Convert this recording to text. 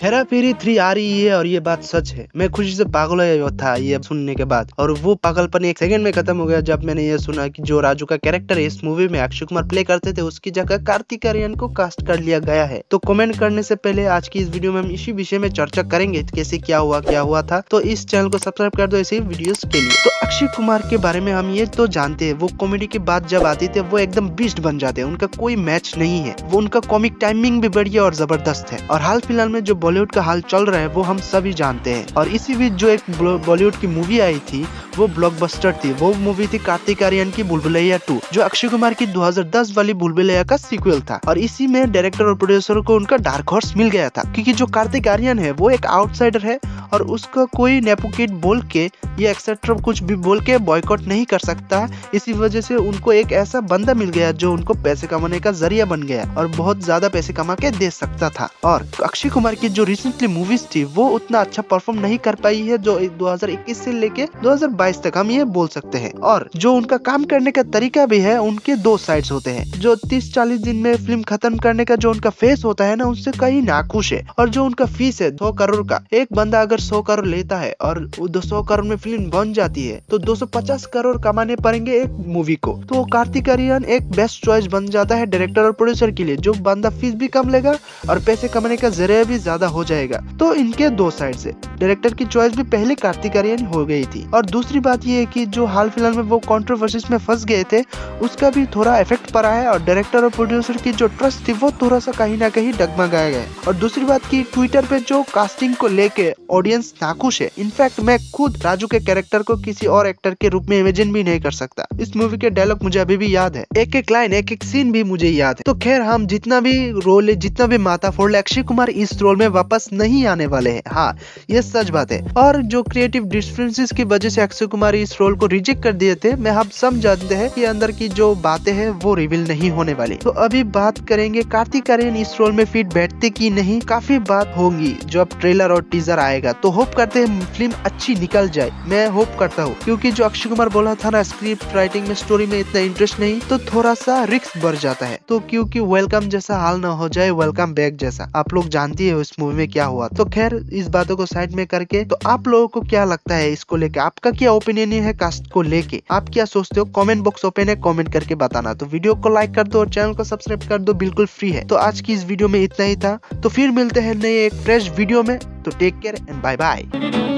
हेरा फेरी 3 आ रही है और ये बात सच है। मैं खुशी से पागल हो गया था ये सुनने के बाद, और वो पागलपन एक सेकंड में खत्म हो गया जब मैंने ये सुना कि जो राजू का कैरेक्टर है इस मूवी में अक्षय कुमार प्ले करते थे उसकी जगह कार्तिक आर्यन को कास्ट कर लिया गया है। तो कमेंट करने से पहले आज की इस वीडियो में हम इसी विषय में चर्चा करेंगे, कैसे क्या हुआ था। तो इस चैनल को सब्सक्राइब कर दो ऐसे वीडियोस के लिए। तो अक्षय कुमार के बारे में हम ये तो जानते हैं, वो कॉमेडी की बात जब आती थे वो एकदम बीस्ट बन जाते हैं, उनका कोई मैच नहीं है। वो उनका कॉमिक टाइमिंग भी बढ़िया और जबरदस्त है। और हाल फिलहाल में जो बॉलीवुड का हाल चल रहा है वो हम सभी जानते हैं। और इसी बीच जो एक बॉलीवुड की मूवी आई थी वो ब्लॉकबस्टर थी। वो मूवी थी कार्तिक आर्यन की भूल भुलैया 2, जो अक्षय कुमार की 2010 वाली भूल भुलैया का सीक्वल था। और इसी में डायरेक्टर और प्रोड्यूसर को उनका डार्क हॉर्स मिल गया था, क्योंकि जो कार्तिक आर्यन है वो एक आउटसाइडर है और उसका कोई नेपोकिड बोल के या एक्सेट्रा कुछ भी बोल के बॉयकॉट नहीं कर सकता। इसी वजह से उनको एक ऐसा बंदा मिल गया जो उनको पैसे कमाने का जरिया बन गया और बहुत ज्यादा पैसे कमा के दे सकता था। और अक्षय कुमार की जो रिसेंटली मूवीज थी वो उतना अच्छा परफॉर्म नहीं कर पाई है, जो 2021 से लेके 2022 तक हम ये बोल सकते हैं। और जो उनका काम करने का तरीका भी है, उनके दो साइड्स होते हैं। जो 30-40 दिन में फिल्म खत्म करने का जो उनका फेस होता है ना, उससे कहीं नाखुश है। और जो उनका फीस है 2 करोड़ का, एक बंदा अगर 100 करोड़ लेता है और 200 करोड़ में फिल्म बन जाती है तो 250 करोड़ कमाने पड़ेंगे एक मूवी को। तो कार्तिक आर्यन एक बेस्ट चॉइस बन जाता है डायरेक्टर और प्रोड्यूसर के लिए। जो बंदा फीस भी कम लेगा और पैसे कमाने का जरिया भी ज्यादा हो जाएगा। तो इनके दो साइड से डायरेक्टर की चॉइस भी पहले कार्तिक आर्यन हो गई थी। और दूसरी बात ये है कि जो हाल फिलहाल में वो कंट्रोवर्सीज में फंस गए थे उसका भी थोड़ा इफेक्ट पड़ा है। और डायरेक्टर और प्रोड्यूसर की जो ट्रस्ट थी वो थोड़ा सा कहीं ना कहीं डगमगाया गया। और दूसरी बात की ट्विटर पे जो कास्टिंग को लेके ऑडियंस नाखुश है। इनफैक्ट मैं खुद राजू के कैरेक्टर को किसी और एक्टर के रूप में इमेजिन भी नहीं कर सकता। इस मूवी के डायलॉग मुझे अभी भी याद है, एक एक लाइन एक एक सीन भी मुझे याद है। तो खैर, हम जितना भी रोल है, जितना भी माथा फोड़ ले, अक्षय कुमार इस रोल में वापस नहीं आने वाले हैं। हाँ, ये सच बात है। और जो क्रिएटिव डिफरेंसेस की वजह से अक्षय कुमार इस रोल को रिजेक्ट कर दिए थे, मैं हम सब जानते हैं कि अंदर की जो बातें हैं वो रिवील नहीं होने वाली। तो अभी बात करेंगे कार्तिक आर्यन इस रोल में फिट बैठते की नहीं। काफी बात होंगी जो अब ट्रेलर और टीजर आएगा, तो होप करते हैं फिल्म अच्छी निकल जाए। मैं होप करता हूँ, क्योंकि जो अक्षय कुमार बोला था ना, स्क्रिप्ट राइटिंग में, स्टोरी में इतना इंटरेस्ट नहीं, तो थोड़ा सा रिस्क बढ़ जाता है। तो क्योंकि वेलकम जैसा हाल ना हो जाए, वेलकम बैक जैसा। आप लोग जानती है इस मूवी में क्या हुआ। तो खैर, इस बातों को साइड में करके, तो आप लोगों को क्या लगता है इसको लेके? आपका क्या ओपिनियन है कास्ट को लेके? आप क्या सोचते हो? कमेंट बॉक्स ओपन है, कमेंट करके बताना। तो वीडियो को लाइक कर दो और चैनल को सब्सक्राइब कर दो, बिल्कुल फ्री है। तो आज की इस वीडियो में इतना ही था। तो फिर मिलते हैं नए एक फ्रेश वीडियो में। तो take care and bye bye.